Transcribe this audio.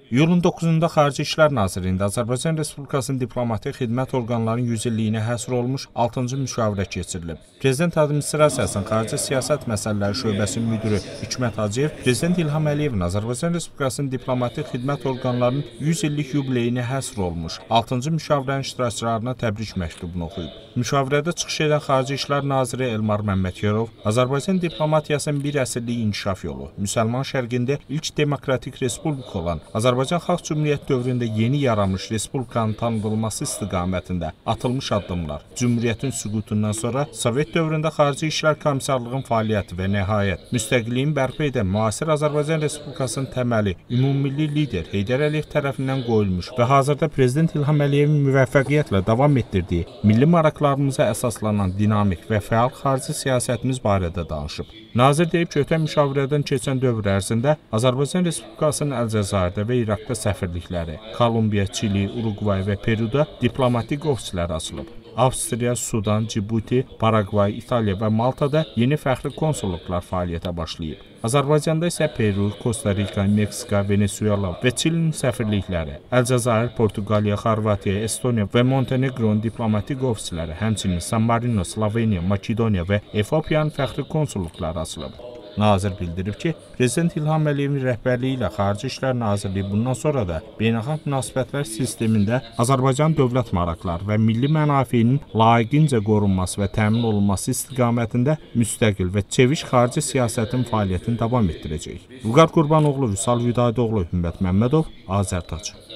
İyulun 9-da Xarici İşlər Nazirliyində Azərbaycan Respublikasının diplomatik xidmət orqanlarının 100 illiyinə həsr olmuş 6-cı müşavirə keçirilib. Prezident Administrasiyasının Xarici Siyasət Məsələləri Şöbəsinin müdiri Hikmət Hacıyev, Prezident İlham Əliyevin Azərbaycan Respublikasının diplomatik xidmət orqanlarının 100 illik yubileyinə həsr olmuş 6-cı müşavirənin iştirakçılarına təbrik məktubunu oxuyub. Müşavirədə çıxış edən Xarici İşlər Naziri Elmar Məmmədkərov, Azərbaycan diplomatiyasının bir əsrlik inkişaf yolu, Müsəlman şərqində ilk demokratik respublika olan Azərbaycan Xalq Cümhuriyyəti dövründə yeni yaranmış respublikanın tanınılması istiqamətində atılmış addımlar, Cümhuriyyətin süqutundan sonra Sovet dövründə Xarici İşlər Komissarlığının fəaliyyəti və nəhayət müstəqilliyin bərpa edən müasir Azərbaycan Respublikasının təməli ümumilli lider Heydər Əliyev tərəfindən qoyulmuş və hazırda Prezident İlham Əliyevin müvəffəqiyyətlə davam etdirdiyi milli maraqlarımıza əsaslanan dinamik və fəal xarici siyasətimiz barədə danışıb. Nazir deyib ki, ötən müşavirədən keçən dövr ərzində Azərbaycan Respublikasının Əlcəzairdə və İraqda səfirlikləri, Kolumbiya, Çili, Uruqvay və Peruda diplomatik ofislər açılıb. Avstriya, Sudan, Cibuti, Paragvay, İtaliya və Maltada yeni fəxri konsulluqlar fəaliyyətə başlayıb. Azərbaycanda isə Peru, Kosta Rika, Meksika, Venezuela və Çilinin səfirlikləri, Əlcəzair, Portuqaliya, Xorvatiya, Estoniya və Montenegronun diplomatik ofisləri, həmçinin San Marino, Sloveniya, Makedoniya və Efiopiyanın fəxri konsulluqları açılıb. Nazir bildirib ki, Prezident İlham Əliyevin rəhbərliyi ilə Xarici İşlər Nazirliyi bundan sonra da beynəlxalq münasibətlər sistemində Azərbaycan dövlət maraqları və milli mənafeyinin layiqincə qorunması və təmin olunması istiqamətində müstəqil və çeviş xarici siyasətin fəaliyyətini davam etdirəcək. Vüqar Qurbanoğlu, Vüsal Vidayətoğlu, Hümmət Məmmədov, Azərtac.